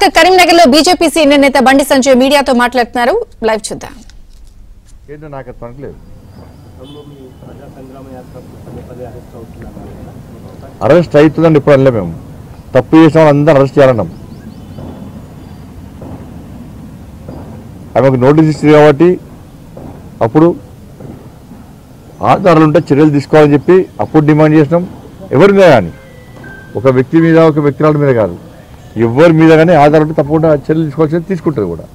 కరీంనగర్ లో BJP senior నేత బండి సంజయ్ మీడియాతో మాట్లాడుతున్నారు. లైవ్ చూద్దాం. అరెస్ట్ అవుతుందండి. ఇప్పుడు అనలే, మేము తప్పు చేసిన వాళ్ళు అందరూ అరెస్ట్ చేయాలన్నాం. ఆమెకు నోటీస్ ఇస్తుంది కాబట్టి అప్పుడు ఆధారాలు ఉంటే చర్యలు తీసుకోవాలని చెప్పి అప్పుడు డిమాండ్ చేసినాం. ఎవరి మీద కానీ, ఒక వ్యక్తి మీద ఒక వ్యక్తుల మీద కాదు, ఎవరి మీద కానీ ఆధారాలు ఉంటే తప్పకుండా చర్యలు తీసుకోవాల్సి తీసుకుంటుంది కూడా.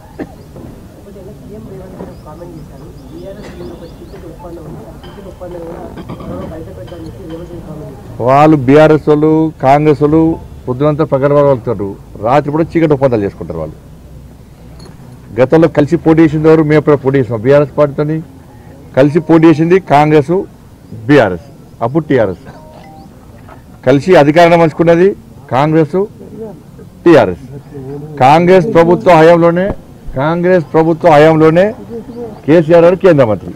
వాళ్ళు బీఆర్ఎస్ వాళ్ళు కాంగ్రెస్ వాళ్ళు పొద్దునంతా ప్రగడవాళ్ళు వెళ్తారు, రాత్రి కూడా చీకటి ఒప్పందాలు చేసుకుంటారు. వాళ్ళు గతంలో కలిసి పోటీ చేసింది ఎవరు? మేము ఎప్పుడు పోటీ చేసినాం బీఆర్ఎస్ పార్టీతో కలిసి పోటీ చేసింది కాంగ్రెస్ బీఆర్ఎస్, అప్పుడు టీఆర్ఎస్. కలిసి అధికారాన్ని పంచుకున్నది కాంగ్రెస్ టీఆర్ఎస్. కాంగ్రెస్ ప్రభుత్వ హయాంలోనే కేసీఆర్ గారు కేంద్ర మంత్రి,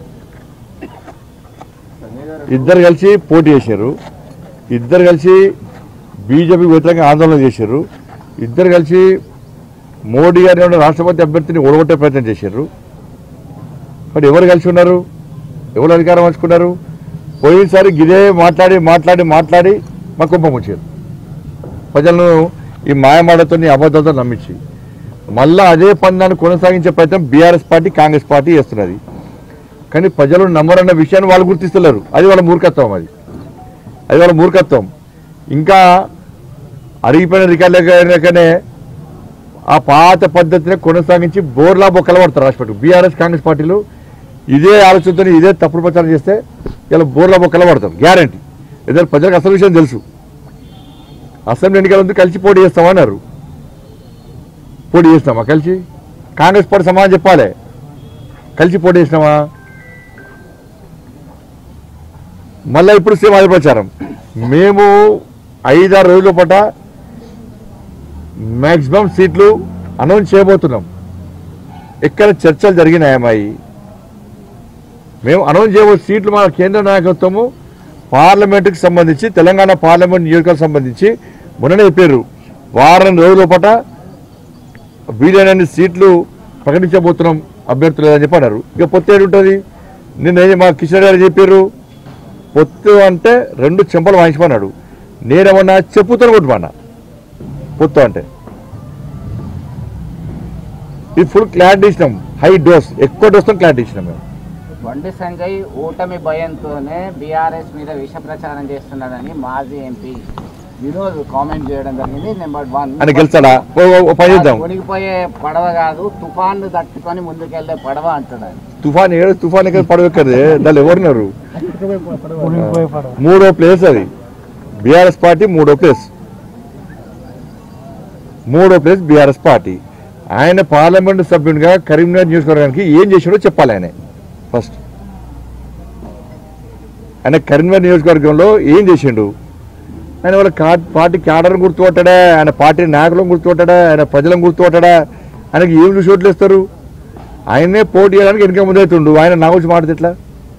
ఇద్దరు కలిసి పోటీ చేశారు, ఇద్దరు కలిసి బీజేపీ వ్యతిరేకంగా ఆందోళన చేశారు, ఇద్దరు కలిసి మోడీ గారిని రాష్ట్రపతి అభ్యర్థిని ఓడగొట్టే ప్రయత్నం చేశారు. మరి ఎవరు కలిసి ఉన్నారు? ఎవరు అధికారం పంచుకున్నారు? పోయినసారి గిదే మాట్లాడి మా కుంప ముంచారు. ప్రజలను ఈ మాయమాటతో అబద్ధాలతో నమ్మించి మళ్ళా అదే పందాన్ని కొనసాగించే ప్రయత్నం బీఆర్ఎస్ పార్టీ కాంగ్రెస్ పార్టీ చేస్తున్నది. కానీ ప్రజలు నమ్మరన్న విషయాన్ని వాళ్ళు గుర్తిస్తున్నారు. అది వాళ్ళ మూర్ఖత్వం. అది వాళ్ళ మూర్ఖత్వం. ఇంకా అరిగిపోయిన రికార్డులకనే ఆ పాత పద్ధతిని కొనసాగించి బోర్లా బొక్కలు పడతారు రాష్ట్రపతి. బీఆర్ఎస్ కాంగ్రెస్ పార్టీలు ఇదే ఆలోచనతో ఇదే తప్పుడు ప్రచారం చేస్తే ఇలా బోర్లా బొక్కలు పడతారు గ్యారంటీ. ఎందుకంటే ప్రజలకు అసలు విషయం తెలుసు. అసెంబ్లీ ఎన్నికల ముందు కలిసి పోటీ చేస్తామన్నారు. పోటీ చేస్తామా? కలిసి కాంగ్రెస్ పార్టీ సమాధానం చెప్పాలి. కలిసి పోటీ చేసినామా? మళ్ళీ ఇప్పుడు సేమ్ అదే ప్రచారం. మేము 5-6 రోజుల పాట మ్యాక్సిమం సీట్లు అనౌన్స్ చేయబోతున్నాం. ఎక్కడ చర్చలు జరిగినాయమ్మాయి? మేము అనౌన్స్ చేయబో సీట్లు మన కేంద్ర నాయకత్వము పార్లమెంటుకి సంబంధించి, తెలంగాణ పార్లమెంట్ నియోజకవర్గానికి సంబంధించి మొన్ననే చెప్పారు. వారం రోజుల పాట వీలైనన్ని సీట్లు ప్రకటించబోతున్నాం అభ్యర్థులు అని చెప్పి అన్నారు. ఇక పొత్తు ఏడు ఉంటుంది? నిన్న మా కిషన్ గారు చెప్పారు, పొత్తు అంటే 2 చెంపలు వాయించమన్నాడు. నేనేమన్నా చెప్పుతో కొట్టుమన్నా. పొత్తు అంటే ఇది ఫుల్ క్లారిటీ ఇచ్చినాం. హై డోస్, ఎక్కువ డోస్తో క్లారిటీ ఇచ్చినాం మేము. బండి సంజయ్ ఓటమి భయంతోనే బీఆర్ఎస్ మీద విష ప్రచారం చేస్తున్నాడని మాజీ ఎంపీ వినోద్ కామెంట్ చేయడం జరిగింది. నెంబర్ 1 అని గెలిచాడా? మునిగిపోయే పడవ కాదు, తుఫాను తట్టుకొని ముందుకెళ్లే పడవ అంటున్నాడు. తుఫాన్ ఎక్కడ పడవ ఎక్కదే? దాన్ని ఎవరున్నారు? 3వ ప్లేస్ అది. బీఆర్ఎస్ పార్టీ 3వ ప్లేస్. 3వ ప్లేస్ బీఆర్ఎస్ పార్టీ. ఆయన పార్లమెంటు సభ్యునిగా కరీంనగర్ నియోజకవర్గానికి ఏం చేశాడో చెప్పాలి. ఆయన ఫస్ట్ ఆయన కరీంనగర్ నియోజకవర్గంలో ఏం చేసిండు? ఆయన వాళ్ళ పార్టీ క్యాడర్ని గుర్తుపట్టాడా? ఆయన పార్టీ నాయకులను గుర్తుపట్టాడా? ఆయన ప్రజలను గుర్తుపట్టాడా? ఆయనకి ఏం చూసి ఓట్లు ఇస్తారు? ఆయనే పోటీ చేయడానికి వెనుక ముందవుతుండు. ఆయన నా గురించి మాట్లాడితే ఎట్లా?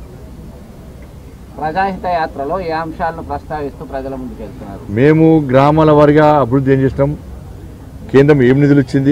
ప్రజాహిత యాత్రలో ఏ అంశాలను ప్రస్తావిస్తూ ప్రజల ముందుకు వెళ్తున్నారు? మేము గ్రామాల వారిగా అభివృద్ధి ఏం చేసినాం, కేంద్రం ఏం నిధులు ఇచ్చింది,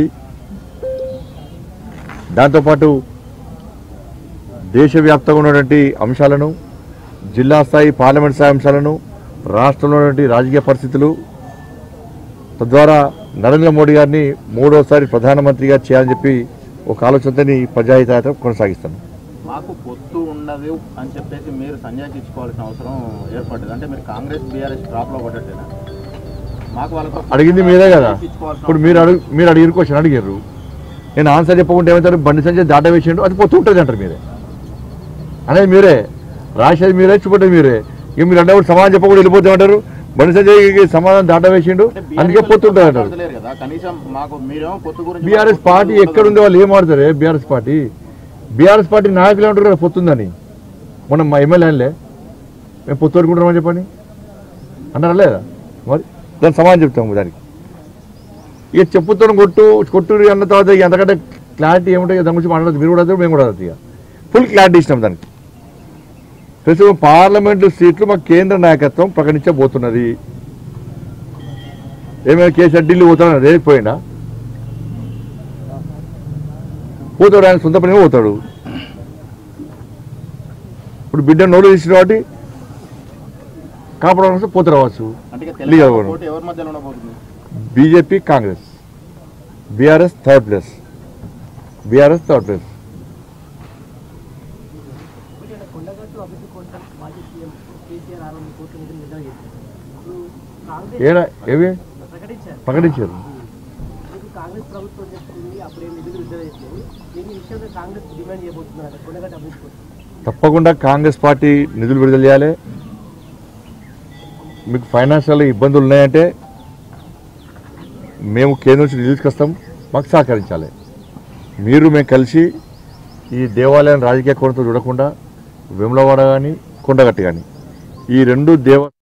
దాంతోపాటు దేశవ్యాప్తంగా ఉన్నటువంటి అంశాలను, జిల్లా స్థాయి పార్లమెంట్ స్థాయి అంశాలను, రాష్ట్రంలో ఉన్నటువంటి రాజకీయ పరిస్థితులు, తద్వారా నరేంద్ర మోడీ గారిని 3వసారి ప్రధానమంత్రిగా చేయాలని చెప్పి ఒక ఆలోచనతో ప్రజాహిత యాత్ర కొనసాగిస్తాను. మాకు పొత్తు ఉండదు అని చెప్పేసి మీరు సంజాయించుకోవాల్సిన అవసరం ఏర్పడ్డది. అంటే మీరు కాంగ్రెస్ బీఆర్ఎస్ డ్రాప్లో పడ్డట్టేనా? మాకు వాళ్ళతో అడిగింది మీరే కదా. ఇప్పుడు మీరు అడిగిన క్వశ్చన్ అడిగారు, నేను ఆన్సర్ చెప్పకుండా ఏమంటారు? బండి సంజయ్ దాటా వేసిండు, అది పొత్తు ఉంటుంది అంటారు మీరే. అనేది మీరే రాసేది మీరే, చూపట్టేది మీరే. ఇక మీరు అంటే సమాధానం చెప్పకుండా వెళ్ళిపోతే అంటారు. బండి సంజయ్ సమాధానం దాటా వేసిండు, అందుకే పొత్తు ఉంటుంది అంటారు. బీఆర్ఎస్ పార్టీ ఎక్కడుండే వాళ్ళు ఏం ఆడతారే? బీఆర్ఎస్ పార్టీ నాయకులు ఏమంటారు కదా పొత్తుందని. మనం మా ఎమ్మెల్యేలే మేము పొత్తు పెట్టుకుంటామని చెప్పండి అంటారా లేదా? మరి దాని సమాధానం చెప్తాము దానికి. ఇక చెప్పుతో కొట్టు అన్న తర్వాత ఎంతకంటే క్లారిటీ ఏముంటాయి దాని గురించి మాట్లాడదు. మీరు కూడా అవుతారు, మేము కూడా అవుతుంది. ఇక ఫుల్ క్లారిటీ ఇచ్చినాం దానికి. ప్రస్తుతం పార్లమెంటు సీట్లు మా కేంద్ర నాయకత్వం ప్రకటించబోతున్నది. ఏమైనా కేసీఆర్ ఢిల్లీ పోతాడు రేపు పోయినా పోతాడు, ఆయన సొంత పనిగా పోతాడు. ఇప్పుడు బిడ్డ నోరు తీసిన కాబట్టి కాపాడాల్సి పోతే రావచ్చు. అంటే ఇక తెలంగాణ పోటీ ఎవరి మధ్యలో ఉండబోతుంది? BJP Congress, BRS third place. ఏడా ఏవి ప్రకటించారు. తప్పకుండా కాంగ్రెస్ పార్టీ నిధులు విడుదల చేయాలి. మీకు ఫైనాన్షియల్ ఇబ్బందులు ఉన్నాయంటే మేము కేంద్రం నుంచి నిధులు తీసుకొస్తాం, మాకు సహకరించాలి. మేము కలిసి ఈ దేవాలయం రాజకీయ కోణంతో చూడకుండా వేములవాడ కానీ కొండగట్టు కానీ ఈ రెండు